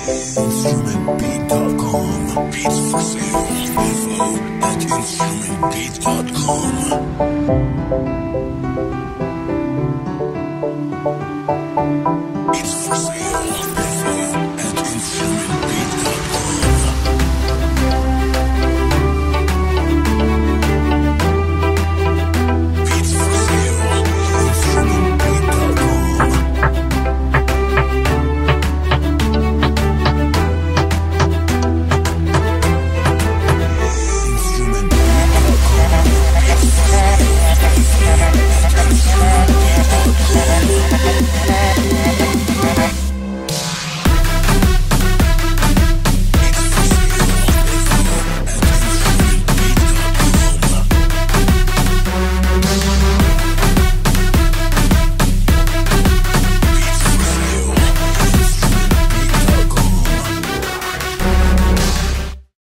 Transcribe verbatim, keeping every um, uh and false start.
instrument beat dot com. Beats for sale. Info at instrument beat dot com.